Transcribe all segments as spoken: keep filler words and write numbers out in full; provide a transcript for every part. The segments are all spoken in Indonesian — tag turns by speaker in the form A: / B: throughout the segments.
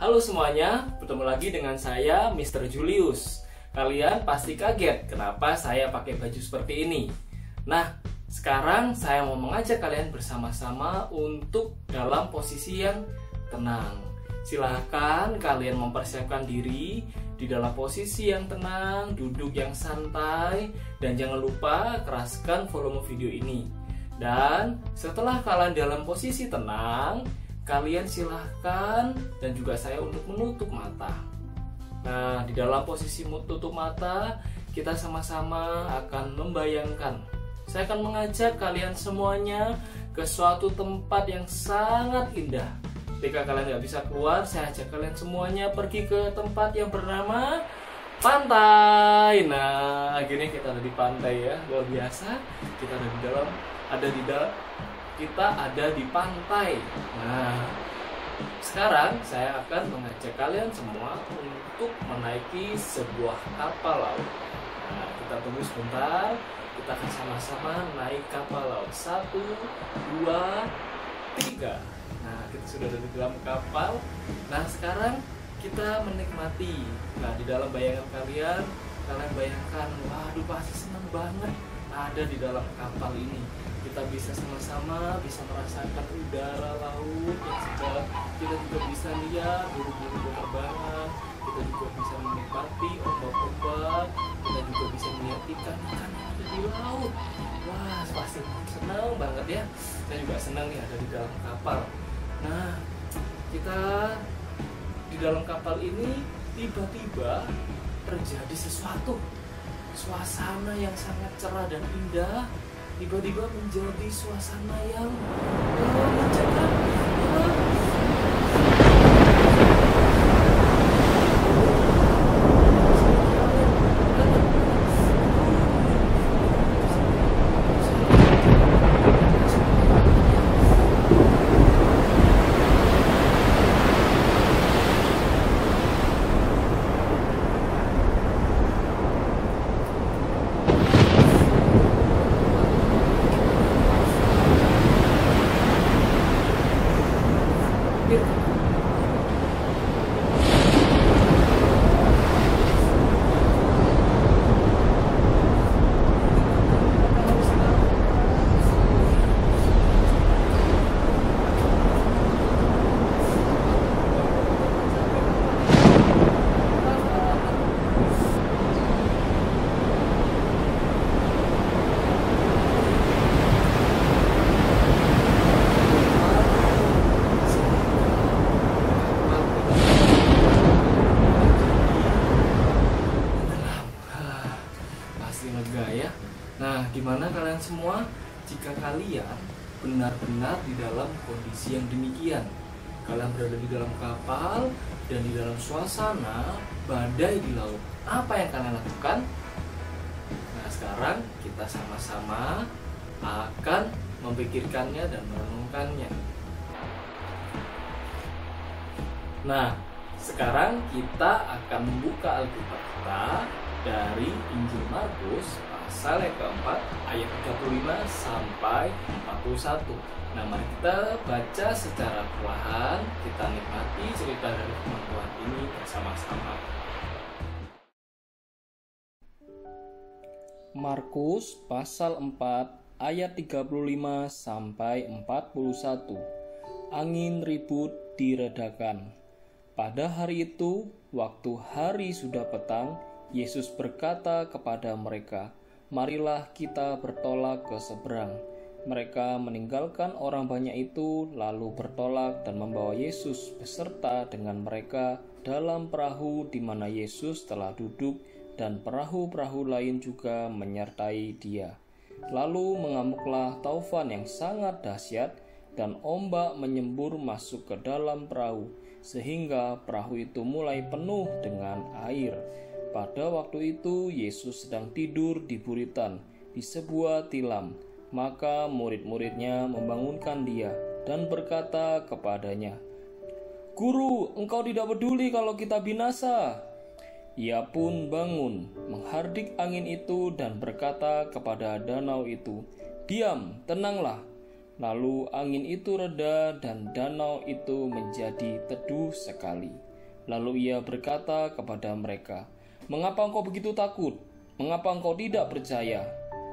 A: Halo semuanya, bertemu lagi dengan saya mister Julius. Kalian pasti kaget kenapa saya pakai baju seperti ini. Nah, sekarang saya mau mengajak kalian bersama-sama untuk dalam posisi yang tenang. Silahkan kalian mempersiapkan diri di dalam posisi yang tenang, duduk yang santai, dan jangan lupa keraskan volume video ini. Dan setelah kalian dalam posisi tenang, kalian silahkan dan juga saya untuk menutup mata. Nah, di dalam posisi tutup mata, kita sama-sama akan membayangkan. Saya akan mengajak kalian semuanya ke suatu tempat yang sangat indah. Ketika kalian nggak bisa keluar, saya ajak kalian semuanya pergi ke tempat yang bernama pantai. Nah, akhirnya kita ada di pantai ya, luar biasa. Kita ada di dalam, ada di dalam, kita ada di pantai. Nah, sekarang saya akan mengajak kalian semua untuk menaiki sebuah kapal laut. Nah, kita tunggu sebentar. Kita akan sama-sama naik kapal laut. Satu, dua, tiga. Nah, kita sudah ada di dalam kapal. Nah, sekarang kita menikmati. Nah, di dalam bayangan kalian, kalian bayangkan, waduh pasti senang banget ada di dalam kapal ini. Kita bisa sama-sama bisa merasakan udara laut yang segar. Kita juga bisa lihat buru-buru berterbangan. Kita juga bisa menikmati ombak-ombak. Kita juga bisa melihat ikan-ikan yang ada di laut. Wah, pasti senang banget ya. Saya juga senang nih ada di dalam kapal. Nah, kita di dalam kapal ini tiba-tiba terjadi sesuatu. Suasana yang sangat cerah dan indah tiba-tiba menjadi suasana yang oh, mencegah. Lega ya. Nah, gimana kalian semua jika kalian benar-benar di dalam kondisi yang demikian? Kalian berada di dalam kapal dan di dalam suasana badai di laut. Apa yang kalian lakukan? Nah, sekarang kita sama-sama akan memikirkannya dan merenungkannya. Nah, sekarang kita akan membuka Alkitab kita dari Injil Markus pasal yang keempat ayat tiga puluh lima sampai empat puluh satu. Nah, mari kita baca secara perlahan, kita nikmati cerita dari firman Tuhan ini bersama-sama.
B: Markus pasal empat ayat tiga puluh lima sampai empat puluh satu. Angin ribut diredakan. Pada hari itu, waktu hari sudah petang, Yesus berkata kepada mereka, "Marilah kita bertolak ke seberang." Mereka meninggalkan orang banyak itu, lalu bertolak dan membawa Yesus beserta dengan mereka dalam perahu di mana Yesus telah duduk, dan perahu-perahu lain juga menyertai Dia. Lalu mengamuklah taufan yang sangat dahsyat, dan ombak menyembur masuk ke dalam perahu, sehingga perahu itu mulai penuh dengan air. Pada waktu itu Yesus sedang tidur di buritan di sebuah tilam. Maka murid-muridnya membangunkan Dia dan berkata kepadanya, "Guru, engkau tidak peduli kalau kita binasa?" Ia pun bangun, menghardik angin itu dan berkata kepada danau itu, "Diam, tenanglah." Lalu angin itu reda dan danau itu menjadi teduh sekali. Lalu ia berkata kepada mereka, "Mengapa engkau begitu takut? Mengapa engkau tidak percaya?"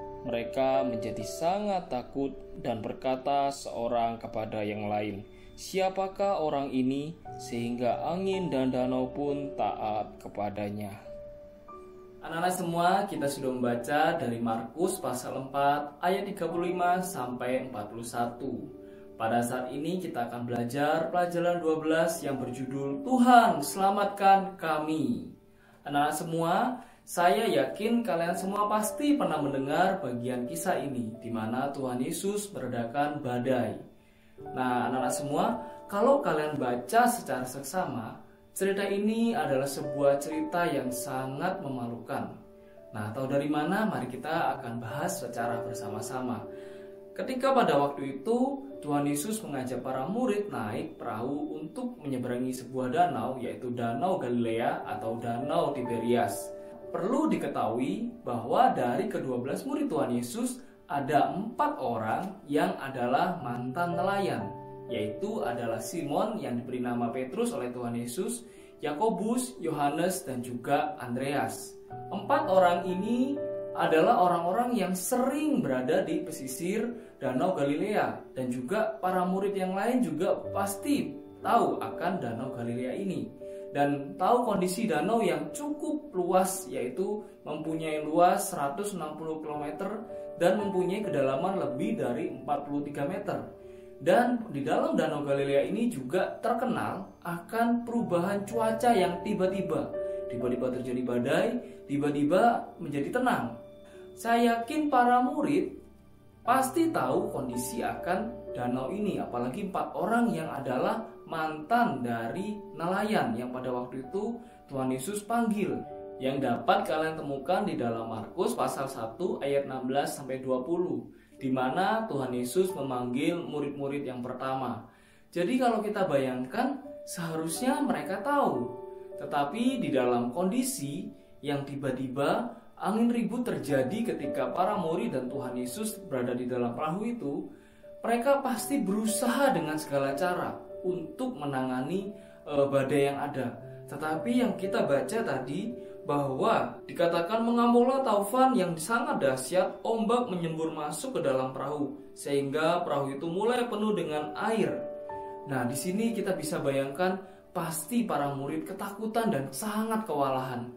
B: Mereka menjadi sangat takut dan berkata seorang kepada yang lain, "Siapakah orang ini sehingga angin dan danau pun taat kepadanya?"
A: Anak-anak semua, kita sudah membaca dari Markus pasal empat ayat tiga puluh lima sampai empat puluh satu. Pada saat ini kita akan belajar pelajaran dua belas yang berjudul Tuhan selamatkan kami. Anak-anak semua, saya yakin kalian semua pasti pernah mendengar bagian kisah ini di mana Tuhan Yesus meredakan badai. Nah, anak-anak semua, kalau kalian baca secara seksama, cerita ini adalah sebuah cerita yang sangat memalukan. Nah, tahu dari mana? Mari kita akan bahas secara bersama-sama. Ketika pada waktu itu Tuhan Yesus mengajak para murid naik perahu untuk menyeberangi sebuah danau, yaitu Danau Galilea atau Danau Tiberias. Perlu diketahui bahwa dari kedua belas murid Tuhan Yesus ada empat orang yang adalah mantan nelayan, yaitu adalah Simon yang diberi nama Petrus oleh Tuhan Yesus, Yakobus, Yohanes, dan juga Andreas. Empat orang ini adalah orang-orang yang sering berada di pesisir Danau Galilea, dan juga para murid yang lain juga pasti tahu akan Danau Galilea ini dan tahu kondisi danau yang cukup luas, yaitu mempunyai luas seratus enam puluh kilometer dan mempunyai kedalaman lebih dari empat puluh tiga meter. Dan di dalam Danau Galilea ini juga terkenal akan perubahan cuaca yang tiba-tiba. Tiba-tiba terjadi badai, tiba-tiba menjadi tenang. Saya yakin para murid pasti tahu kondisi akan danau ini, apalagi empat orang yang adalah mantan dari nelayan yang pada waktu itu Tuhan Yesus panggil, yang dapat kalian temukan di dalam Markus pasal satu ayat enam belas sampai dua puluh, di mana Tuhan Yesus memanggil murid-murid yang pertama. Jadi kalau kita bayangkan, seharusnya mereka tahu, tetapi di dalam kondisi yang tiba-tiba angin ribut terjadi ketika para murid dan Tuhan Yesus berada di dalam perahu itu, mereka pasti berusaha dengan segala cara untuk menangani e, badai yang ada. Tetapi yang kita baca tadi bahwa dikatakan mengamuklah taufan yang sangat dahsyat, ombak menyembur masuk ke dalam perahu sehingga perahu itu mulai penuh dengan air. Nah, di sini kita bisa bayangkan pasti para murid ketakutan dan sangat kewalahan.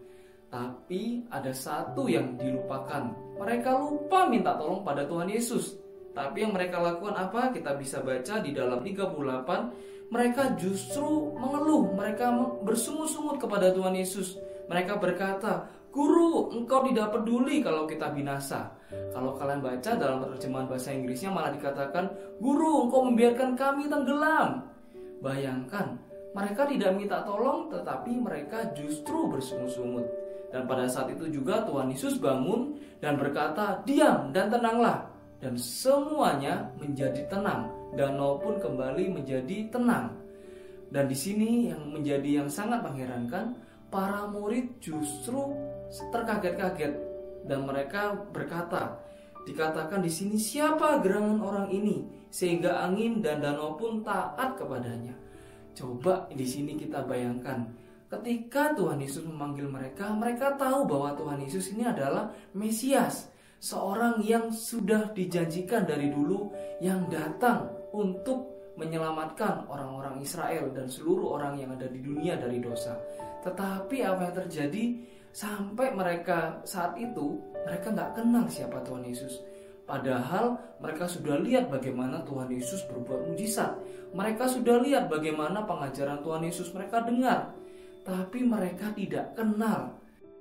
A: Tapi ada satu yang dilupakan. Mereka lupa minta tolong pada Tuhan Yesus. Tapi yang mereka lakukan apa? Kita bisa baca di dalam tiga puluh delapan. Mereka justru mengeluh. Mereka bersungut-sungut kepada Tuhan Yesus. Mereka berkata, "Guru, engkau tidak peduli kalau kita binasa." Kalau kalian baca dalam terjemahan bahasa Inggrisnya malah dikatakan, "Guru, engkau membiarkan kami tenggelam." Bayangkan, mereka tidak minta tolong, tetapi mereka justru bersungut-sungut. Dan pada saat itu juga Tuhan Yesus bangun dan berkata, "Diam dan tenanglah." Dan semuanya menjadi tenang. Danau pun kembali menjadi tenang. Dan di sini yang menjadi yang sangat mengherankan, para murid justru terkaget-kaget dan mereka berkata, dikatakan di sini, "Siapa gerangan orang ini sehingga angin dan danau pun taat kepadanya?" Coba di sini kita bayangkan, ketika Tuhan Yesus memanggil mereka, mereka tahu bahwa Tuhan Yesus ini adalah Mesias, seorang yang sudah dijanjikan dari dulu, yang datang untuk menyelamatkan orang-orang Israel dan seluruh orang yang ada di dunia dari dosa. Tetapi apa yang terjadi? Sampai mereka saat itu, mereka gak kenal siapa Tuhan Yesus. Padahal mereka sudah lihat bagaimana Tuhan Yesus berbuat mujizat. Mereka sudah lihat bagaimana pengajaran Tuhan Yesus mereka dengar. Tapi mereka tidak kenal.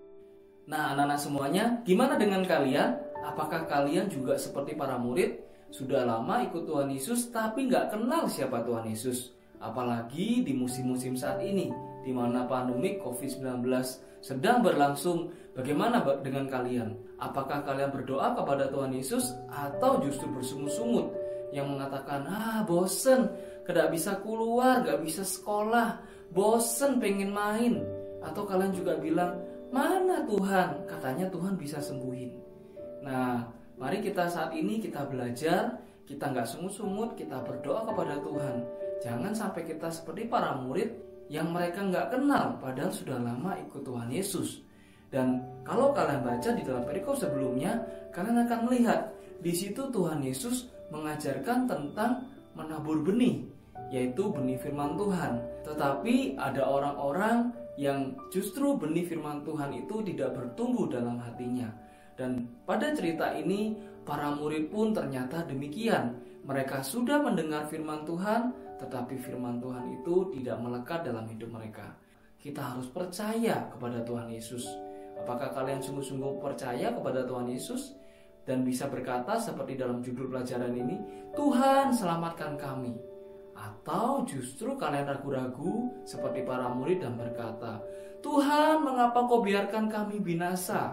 A: Nah, anak-anak semuanya, gimana dengan kalian? Apakah kalian juga seperti para murid? Sudah lama ikut Tuhan Yesus tapi gak kenal siapa Tuhan Yesus. Apalagi di musim-musim saat ini, di mana pandemi covid sembilan belas sedang berlangsung. Bagaimana dengan kalian? Apakah kalian berdoa kepada Tuhan Yesus atau justru bersungut-sungut yang mengatakan, ah bosen, gak bisa keluar, gak bisa sekolah, bosen pengen main? Atau kalian juga bilang, mana Tuhan? Katanya Tuhan bisa sembuhin. Nah, mari kita saat ini kita belajar, kita gak sungut-sungut, kita berdoa kepada Tuhan. Jangan sampai kita seperti para murid yang mereka nggak kenal padahal sudah lama ikut Tuhan Yesus. Dan kalau kalian baca di dalam perikop sebelumnya, kalian akan melihat di situ Tuhan Yesus mengajarkan tentang menabur benih, yaitu benih firman Tuhan. Tetapi ada orang-orang yang justru benih firman Tuhan itu tidak bertumbuh dalam hatinya. Dan pada cerita ini para murid pun ternyata demikian. Mereka sudah mendengar firman Tuhan, tetapi firman Tuhan itu tidak melekat dalam hidup mereka. Kita harus percaya kepada Tuhan Yesus. Apakah kalian sungguh-sungguh percaya kepada Tuhan Yesus dan bisa berkata seperti dalam judul pelajaran ini, Tuhan selamatkan kami? Atau justru kalian ragu-ragu seperti para murid dan berkata, Tuhan, mengapa kau biarkan kami binasa?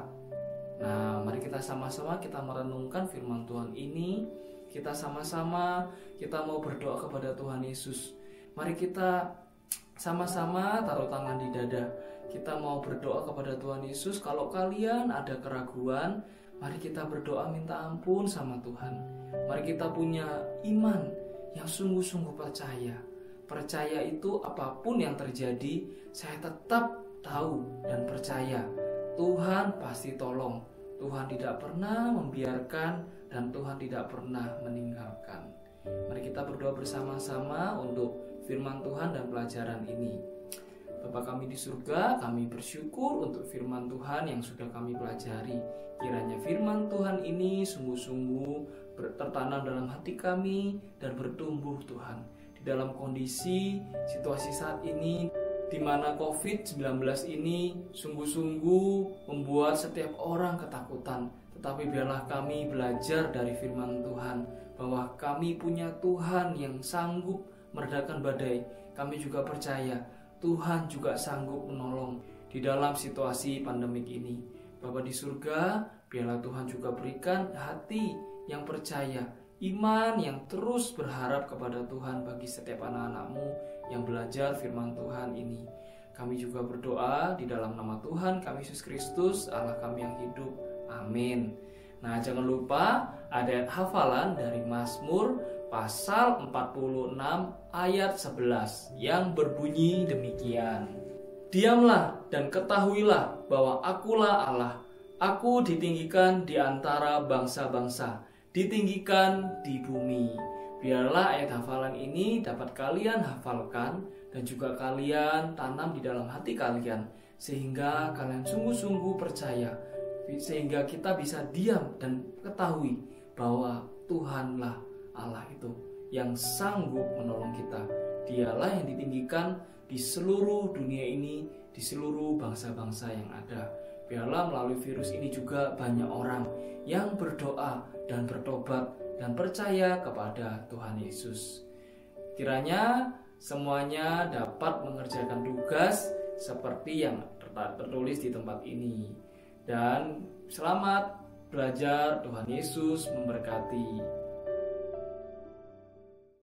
A: Nah, mari kita sama-sama kita merenungkan firman Tuhan ini. Kita sama-sama kita mau berdoa kepada Tuhan Yesus. Mari kita sama-sama taruh tangan di dada. Kita mau berdoa kepada Tuhan Yesus. Kalau kalian ada keraguan, mari kita berdoa minta ampun sama Tuhan. Mari kita punya iman yang sungguh-sungguh percaya. Percaya itu apapun yang terjadi, saya tetap tahu dan percaya Tuhan pasti tolong. Tuhan tidak pernah membiarkan dan Tuhan tidak pernah meninggalkan. Mari kita berdoa bersama-sama untuk firman Tuhan dan pelajaran ini. Bapa kami di surga, kami bersyukur untuk firman Tuhan yang sudah kami pelajari. Kiranya firman Tuhan ini sungguh-sungguh tertanam dalam hati kami dan bertumbuh Tuhan. Di dalam kondisi situasi saat ini, di mana covid sembilan belas ini sungguh-sungguh membuat setiap orang ketakutan. Tetapi biarlah kami belajar dari firman Tuhan bahwa kami punya Tuhan yang sanggup meredakan badai. Kami juga percaya Tuhan juga sanggup menolong di dalam situasi pandemik ini. Bapa di surga, biarlah Tuhan juga berikan hati yang percaya, iman yang terus berharap kepada Tuhan bagi setiap anak-anak-Mu yang belajar firman Tuhan ini. Kami juga berdoa di dalam nama Tuhan kami Yesus Kristus, Allah kami yang hidup. Amin. Nah, jangan lupa ada hafalan dari Mazmur pasal empat puluh enam ayat sebelas yang berbunyi demikian. Diamlah dan ketahuilah bahwa akulah Allah. Aku ditinggikan di antara bangsa-bangsa, ditinggikan di bumi. Biarlah ayat hafalan ini dapat kalian hafalkan dan juga kalian tanam di dalam hati kalian, sehingga kalian sungguh-sungguh percaya, sehingga kita bisa diam dan ketahui bahwa Tuhanlah Allah itu yang sanggup menolong kita. Dialah yang ditinggikan di seluruh dunia ini, di seluruh bangsa-bangsa yang ada. Biarlah melalui virus ini juga banyak orang yang berdoa dan bertobat dan percaya kepada Tuhan Yesus. Kiranya semuanya dapat mengerjakan tugas seperti yang tertulis di tempat ini. Dan selamat belajar, Tuhan Yesus memberkati.